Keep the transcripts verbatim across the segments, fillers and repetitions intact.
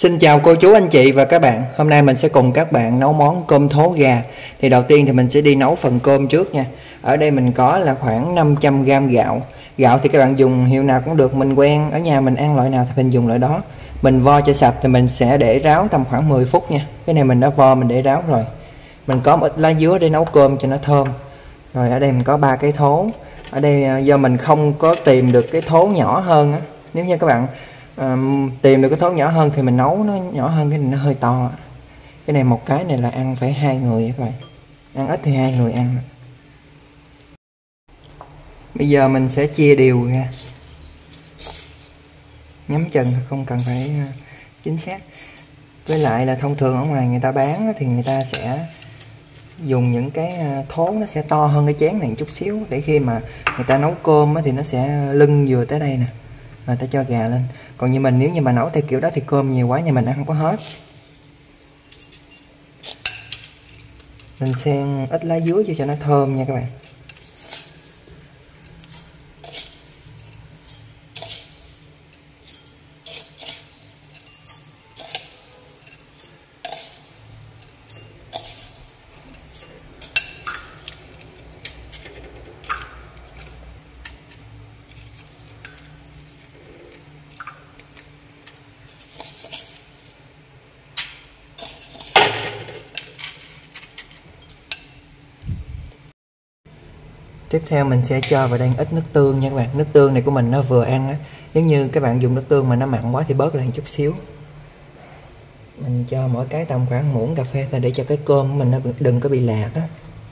Xin chào cô chú anh chị và các bạn. Hôm nay mình sẽ cùng các bạn nấu món cơm thố gà. Thì đầu tiên thì mình sẽ đi nấu phần cơm trước nha. Ở đây mình có là khoảng năm trăm gam gạo. Gạo thì các bạn dùng hiệu nào cũng được, mình quen ở nhà mình ăn loại nào thì mình dùng loại đó. Mình vo cho sạch thì mình sẽ để ráo tầm khoảng mười phút nha. Cái này mình đã vo mình để ráo rồi. Mình có một ít lá dứa để nấu cơm cho nó thơm. Rồi ở đây mình có ba cái thố. Ở đây do mình không có tìm được cái thố nhỏ hơn á. Nếu như các bạn À, tìm được cái thố nhỏ hơn thì mình nấu nó nhỏ hơn, cái này nó hơi to. Cái này một cái này là ăn phải hai người các bạn, ăn ít thì hai người ăn. Bây giờ mình sẽ chia đều ra, nhắm chừng không cần phải chính xác. Với lại là thông thường ở ngoài người ta bán thì người ta sẽ dùng những cái thố nó sẽ to hơn cái chén này một chút xíu, để khi mà người ta nấu cơm thì nó sẽ lưng vừa tới đây nè, rồi ta cho gà lên. Còn như mình nếu như mà nấu theo kiểu đó thì cơm nhiều quá nhà mình ăn không có hết. Mình xen ít lá dứa cho cho nó thơm nha các bạn. Tiếp theo mình sẽ cho vào đây ít nước tương nha các bạn. Nước tương này của mình nó vừa ăn á. Nếu như các bạn dùng nước tương mà nó mặn quá thì bớt lại một chút xíu. Mình cho mỗi cái tầm khoảng muỗng cà phê thôi, để cho cái cơm của mình nó đừng có bị lạc á.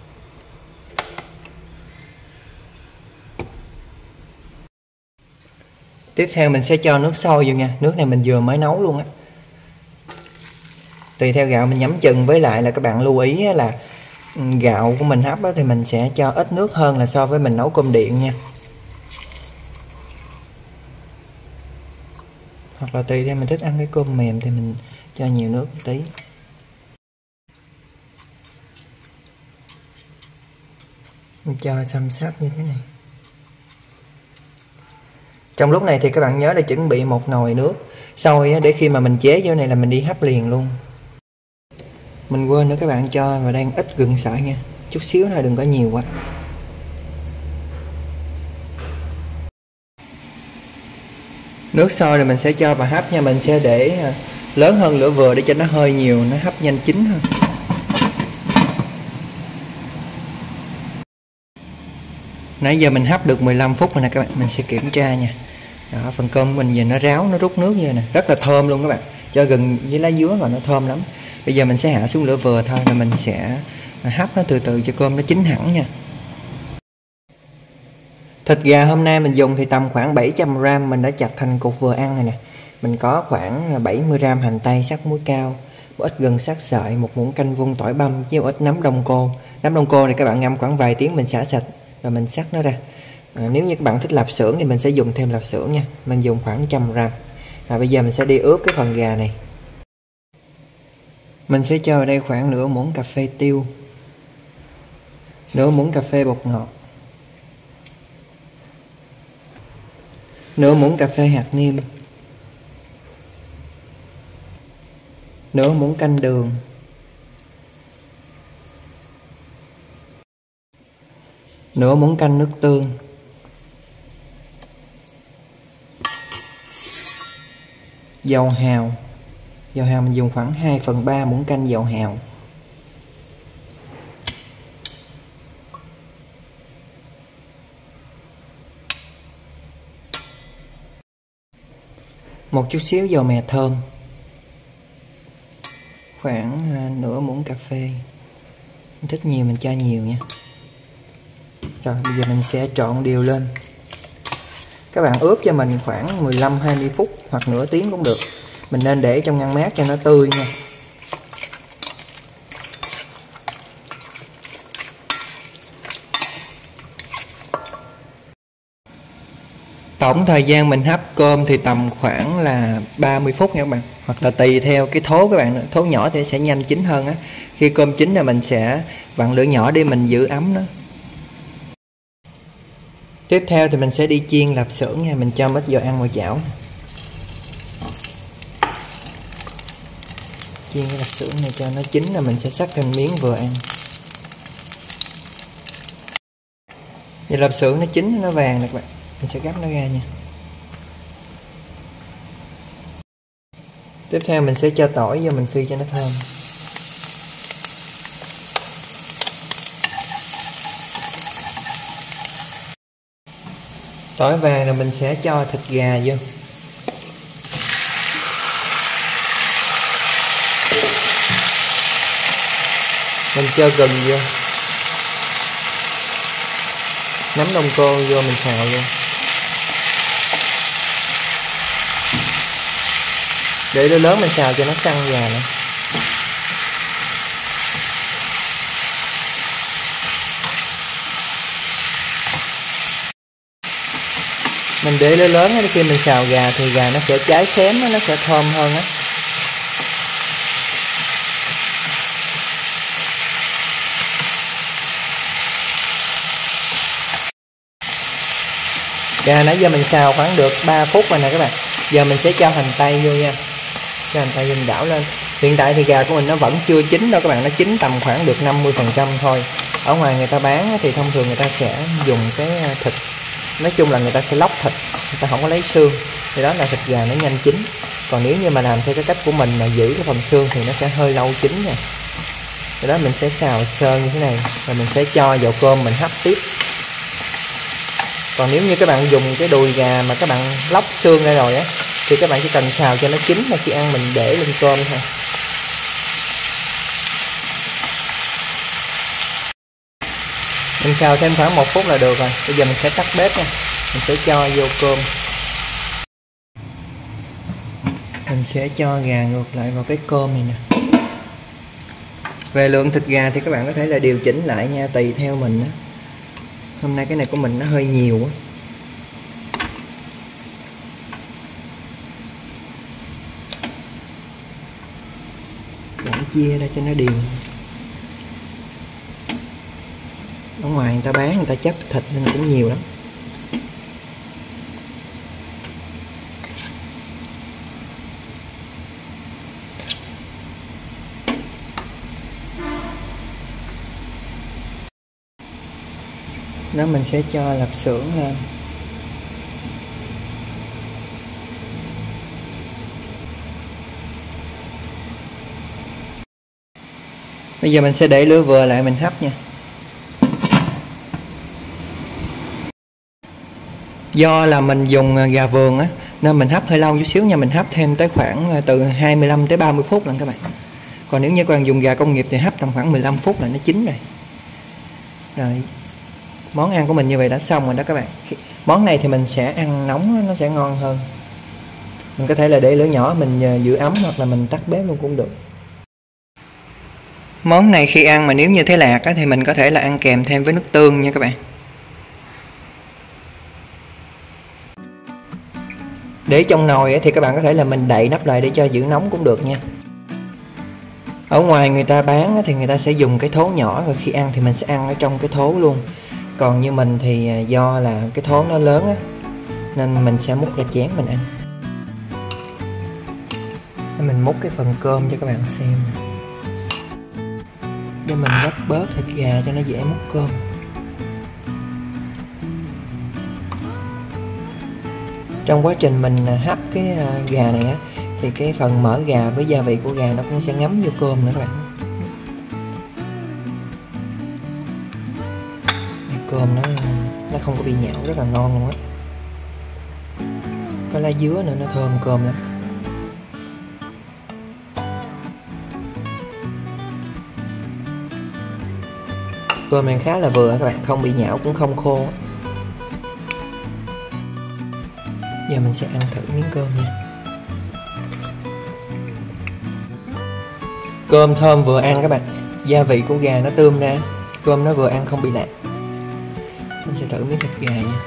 Tiếp theo mình sẽ cho nước sôi vô nha. Nước này mình vừa mới nấu luôn á. Tùy theo gạo mình nhắm chừng, với lại là các bạn lưu ý là gạo của mình hấp thì mình sẽ cho ít nước hơn là so với mình nấu cơm điện nha. Hoặc là tùy theo mình thích ăn cái cơm mềm thì mình cho nhiều nước một tí. Mình cho xăm sắp như thế này. Trong lúc này thì các bạn nhớ là chuẩn bị một nồi nước sôi để khi mà mình chế vô này là mình đi hấp liền luôn. Mình quên nữa các bạn, cho vào đây ít gừng sợi nha, chút xíu thôi, đừng có nhiều quá. Nước sôi rồi mình sẽ cho vào hấp nha. Mình sẽ để lớn hơn lửa vừa để cho nó hơi nhiều, nó hấp nhanh chín hơn. Nãy giờ mình hấp được mười lăm phút rồi nè các bạn, mình sẽ kiểm tra nha. Đó, phần cơm mình giờ nó ráo, nó rút nước như này nè, rất là thơm luôn các bạn. Cho gừng với lá dứa vào nó thơm lắm. Bây giờ mình sẽ hạ xuống lửa vừa thôi, rồi mình sẽ hấp nó từ từ cho cơm nó chín hẳn nha. Thịt gà hôm nay mình dùng thì tầm khoảng bảy trăm gam, mình đã chặt thành cục vừa ăn này nè. Mình có khoảng bảy mươi gam hành tây sắc muối cao, một ít gừng sắc sợi, một muỗng canh vung tỏi băm với một ít nấm đông cô. Nấm đông cô này các bạn ngâm khoảng vài tiếng mình xả sạch rồi mình sắc nó ra. À, nếu như các bạn thích lạp xưởng thì mình sẽ dùng thêm lạp xưởng nha. Mình dùng khoảng một trăm gam. Và bây giờ mình sẽ đi ướp cái phần gà này. Mình sẽ cho vào đây khoảng nửa muỗng cà phê tiêu, nửa muỗng cà phê bột ngọt, nửa muỗng cà phê hạt nêm, nửa muỗng canh đường, nửa muỗng canh nước tương, dầu hào. Dầu hào mình dùng khoảng hai phần ba muỗng canh dầu hào. Một chút xíu dầu mè thơm. Khoảng nửa muỗng cà phê. Mình thích nhiều mình cho nhiều nha. Rồi bây giờ mình sẽ trộn đều lên. Các bạn ướp cho mình khoảng mười lăm hai mươi phút hoặc nửa tiếng cũng được. Mình nên để trong ngăn mát cho nó tươi nha. Tổng thời gian mình hấp cơm thì tầm khoảng là ba mươi phút nha các bạn. Hoặc là tùy theo cái thố các bạn, thố nhỏ thì sẽ nhanh chín hơn á. Khi cơm chín là mình sẽ vặn lửa nhỏ để mình giữ ấm nó. Tiếp theo thì mình sẽ đi chiên lạp xưởng nha. Mình cho ít dầu ăn vào chảo. Chiên cái lạp xưởng này cho nó chín là mình sẽ xắt thành miếng vừa ăn. Vậy lạp xưởng nó chín nó vàng nè các bạn, mình sẽ gấp nó ra nha. Tiếp theo mình sẽ cho tỏi vô mình phi cho nó thơm. Tỏi vàng rồi mình sẽ cho thịt gà vô. Mình cho gừng vô. Nấm đông cô vô mình xào vô. Để lửa lớn mình xào cho nó săn gà nữa. Mình để lửa lớn á, khi mình xào gà thì gà nó sẽ cháy xém á, nó sẽ thơm hơn á. Gà nãy giờ mình xào khoảng được ba phút rồi nè các bạn. Giờ mình sẽ cho hành tây vô nha. Cho hành tây vô mình đảo lên. Hiện tại thì gà của mình nó vẫn chưa chín đâu các bạn, nó chín tầm khoảng được năm mươi phần trăm thôi. Ở ngoài người ta bán thì thông thường người ta sẽ dùng cái thịt, nói chung là người ta sẽ lóc thịt, người ta không có lấy xương, thì đó là thịt gà nó nhanh chín. Còn nếu như mà làm theo cái cách của mình mà giữ cái phần xương thì nó sẽ hơi lâu chín nha. Thì đó mình sẽ xào sơ như thế này, rồi mình sẽ cho vào cơm mình hấp tiếp. Còn nếu như các bạn dùng cái đùi gà mà các bạn lóc xương ra rồi á, thì các bạn chỉ cần xào cho nó chín, mà khi ăn mình để lên cơm thôi. Mình xào thêm khoảng một phút là được rồi. Bây giờ mình sẽ tắt bếp nha. Mình sẽ cho vô cơm. Mình sẽ cho gà ngược lại vào cái cơm này nè. Về lượng thịt gà thì các bạn có thể là điều chỉnh lại nha, tùy theo mình á. Hôm nay cái này của mình nó hơi nhiều á. Bạn chia ra cho nó đều. Ở ngoài người ta bán người ta chất thịt nên cũng nhiều lắm. Đó mình sẽ cho lạp xưởng lên. Bây giờ mình sẽ để lửa vừa lại mình hấp nha. Do là mình dùng gà vườn á nên mình hấp hơi lâu chút xíu nha, mình hấp thêm tới khoảng từ hai mươi lăm tới ba mươi phút lần các bạn. Còn nếu như các bạn dùng gà công nghiệp thì hấp tầm khoảng mười lăm phút là nó chín rồi. Rồi món ăn của mình như vậy đã xong rồi đó các bạn. Món này thì mình sẽ ăn nóng nó sẽ ngon hơn. Mình có thể là để lửa nhỏ mình giữ ấm, hoặc là mình tắt bếp luôn cũng được. Món này khi ăn mà nếu như thấy lạc á, thì mình có thể là ăn kèm thêm với nước tương nha các bạn. Để trong nồi á, thì các bạn có thể là mình đậy nắp lại để cho giữ nóng cũng được nha. Ở ngoài người ta bán á, thì người ta sẽ dùng cái thố nhỏ, rồi khi ăn thì mình sẽ ăn ở trong cái thố luôn. Còn như mình thì do là cái thố nó lớn á, nên mình sẽ múc ra chén mình ăn. Mình múc cái phần cơm cho các bạn xem, để mình gấp bớt thịt gà cho nó dễ múc cơm. Trong quá trình mình hấp cái gà này á, thì cái phần mỡ gà với gia vị của gà nó cũng sẽ ngấm vô cơm nữa các bạn. Cơm nó nó không có bị nhão, rất là ngon luôn á. Có lá dứa nữa, nó thơm cơm lắm. Cơm này khá là vừa các bạn, không bị nhão cũng không khô. Giờ mình sẽ ăn thử miếng cơm nha. Cơm thơm vừa ăn các bạn, gia vị của gà nó tươm ra, cơm nó vừa ăn không bị lạc. Mình sẽ thử miếng thịt gà nha.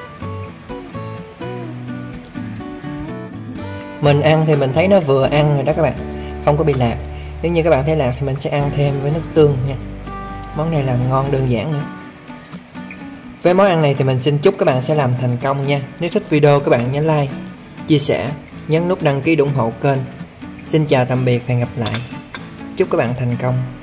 Mình ăn thì mình thấy nó vừa ăn rồi đó các bạn, không có bị lạc. Nếu như các bạn thấy lạc thì mình sẽ ăn thêm với nước tương nha. Món này làm ngon đơn giản nữa. Với món ăn này thì mình xin chúc các bạn sẽ làm thành công nha. Nếu thích video các bạn nhớ like, chia sẻ, nhấn nút đăng ký ủng hộ kênh. Xin chào tạm biệt và hẹn gặp lại. Chúc các bạn thành công.